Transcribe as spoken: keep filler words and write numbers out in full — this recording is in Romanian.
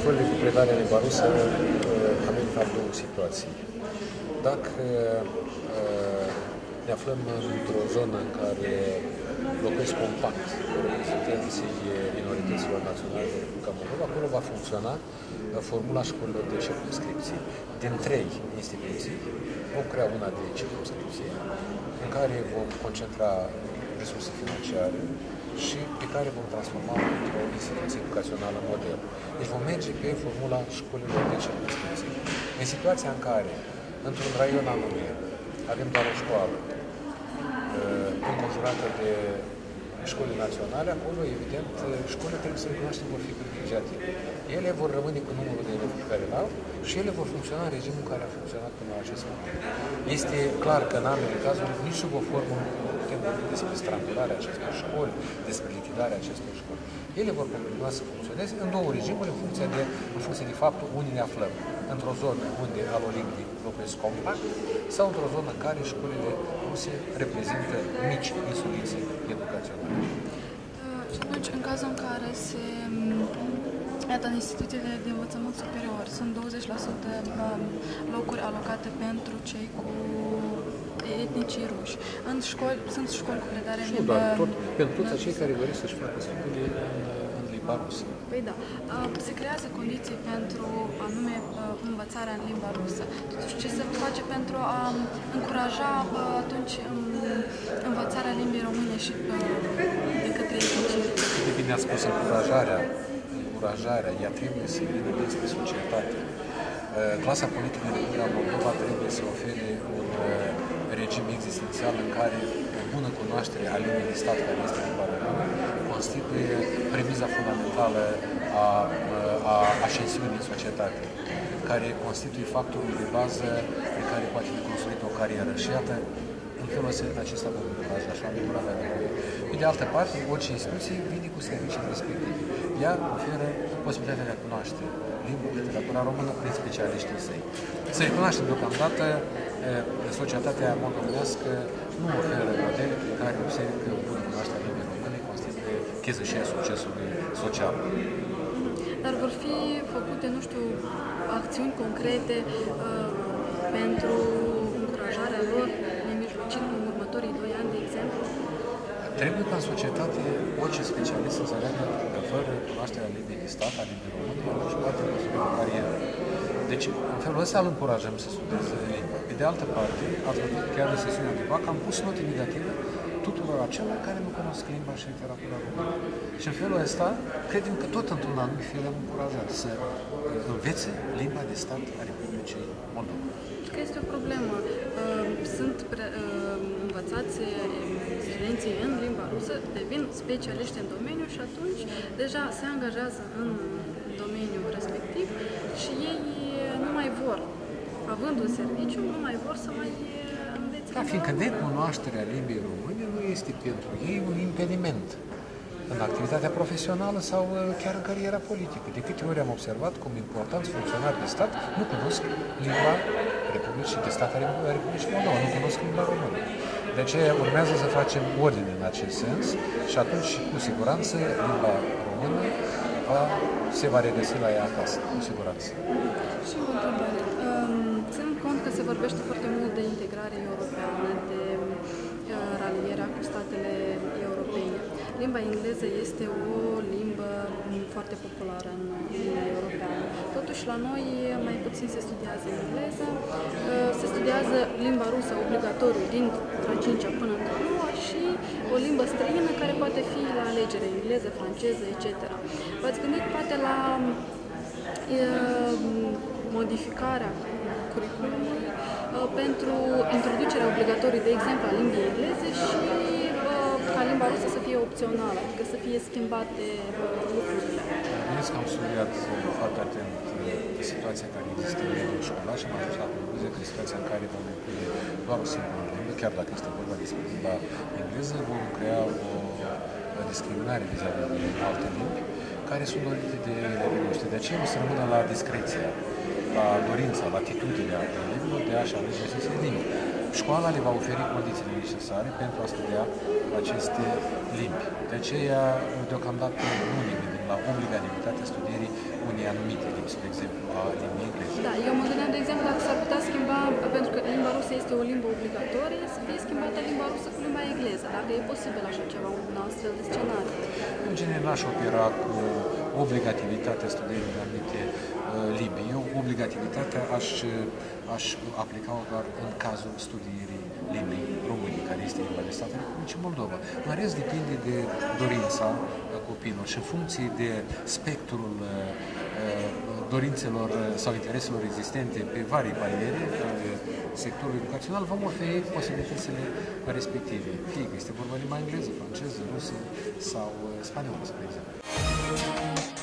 școlile cu predare în limba rusă avem de fapt două situații. Dacă ne aflăm într-o zonă în care locuiesc compact reprezentanții minorităților naționale de Republica Moldova, acolo va funcționa formula școlilor de circumscripție. Din trei instituții vom crea una de circumscripție în care vom concentra resurse financiare și pe care vom transforma într-o instituție educațională modernă. Deci vom merge pe formula școlilor de circumscripție. În situația în care, într-un raion anume, avem doar o școală înconjurată de școli naționale, acolo, evident, școlile trebuie să recunoaștem vor fi privilegiate. Ele vor rămâne cu numărul de elevi pe care l-au și ele vor funcționa în regimul care a funcționat până la acest moment. Este clar că în ambele cazuri, nici sub o formă nu putem vorbi despre strangularea acestor școli, despre lichidarea acestor școli. Ele vor continua să funcționeze în două regimuri, în funcție de, în funcție de faptul unde ne aflăm. Într-o zonă unde alolimbii locuiesc compact sau într-o zonă în care școlile ruse reprezintă mici insulițe educaționale. Și atunci, în cazul în care se, iată, în instituțiile de învățământ superior sunt douăzeci la sută locuri alocate pentru cei cu etnicii ruși. În școli, sunt școli cu predare în limba... Nu doar, tot, pentru toți acei care doresc să-și facă studii în, în limba rusă. Păi da. Se creează condiții pentru anume învățarea în limba rusă. Totuși, ce se face pentru a încuraja atunci învățarea limbii române și de către etnicii? De bine ați spus, încurajarea, încurajarea, ea trebuie să vină despre societate. Clasa politică din Republica Moldova trebuie să ofere un regim existențial în care o bună cunoaștere a limbii de stat, care este limba română, constituie premiza fundamentală a, a ascensiunii în societate, care constituie factorul de bază pe care poate fi construită o carieră. Și iată, în felul acesta vom încuraja, așa am avea nevoie. Pe de altă parte, orice instituție vine cu serviciile respective. Ea oferă posibilitatea de a cunoaște limba, literatura română prin specialiștii săi. Să recunoaștem deocamdată, societatea moldovenească nu oferă modele prin care observ că o bună cunoaștere a limbii române constituie cheză și a succesului social. Dar vor fi făcute, nu știu, acțiuni concrete uh, pentru încurajarea lor, nemijlocind în următorii doi ani, de exemplu? Trebuie ca în societate orice specialist să înțeleagă că fără cunoașterea limbii de stat, a limbii române, el nu-și poate construi o carieră. Deci, în felul ăsta îl încurajăm să studieze limba. Pe de altă parte, ați văzut chiar în sesiunea de bac, am pus note negative tuturor acelor care nu cunosc limba și literatura română. Și în felul ăsta, credem că tot într-un anumit fel am încurajat să învețe limba de stat a Republicii Moldova. Că este o problemă. Sunt pre, învățați studenții în limba rusă, devin specialiști în domeniu și atunci deja se angajează în domeniul respectiv și ei nu mai vor, având un serviciu, nu mai vor să mai învețe. Da, fiindcă necunoașterea limbii române nu este pentru ei un impediment în activitatea profesională sau chiar în cariera politică. De câte ori am observat cum importanți funcționari de stat nu cunosc limba Republicii de stat a Republicii Moldova, nu cunosc limba română. De aceea urmează să facem ordine în acest sens și atunci, cu siguranță, limba română va, se va regăsi la ea acasă, cu siguranță. Și o întrebare. Ținând cont că se vorbește foarte mult de integrare europeană, de ralierea cu statele europene, limba engleză este o limbă foarte populară în Uniunea Europeană. Totuși, la noi mai puțin se studiază engleză, se studiază limba rusă obligatoriu din a cincea până în a noua și o limbă străină care poate fi la alegere, engleză, franceză, et cetera. V-ați gândit poate la modificarea curriculumului pentru introducerea obligatorie, de exemplu, a limbii engleze și ca limba rusă să fie opțională, adică să fie schimbate lucrurile. Vedeți că am studiat foarte atent situația care există în mediul școlar și am ajuns la concluzia că situația în care vom include doar o singură limbă, chiar dacă este vorba despre limba engleză, vom crea o discriminare vis-a-vis de alte limbi care sunt dorite de elevii noștri. De aceea o să rămână la discreția, la dorința, la atitudinea elevilor de a-și alege aceste limbi. Școala le va oferi condițiile necesare pentru a studia aceste limbi. De aceea, deocamdată, nu ne gândim la obligativitatea studierii unei anumite limbi, de exemplu, a limbii engleze. Da, eu mă gândeam, de exemplu, dacă s-ar putea schimba, pentru că limba rusă este o limbă obligatorie, să fie schimbată limba rusă cu limba engleză, dacă e posibil așa ceva, un astfel de scenariu. În general, n-aș opera cu obligativitatea studierii în anumite uh, limbi. Eu obligativitatea aș, aș aplica-o doar în cazul studierii limbii române, care este limba de stat Republicii Moldova. În rest, depinde de dorința copilor și în funcție de spectrul uh, dorințelor sau intereselor existente pe varii paliere ale sectorului educațional, vom oferi posibilitățile respective. Fie că este vorba de limba engleză, franceză, rusă sau spaniolă, spre exemplu.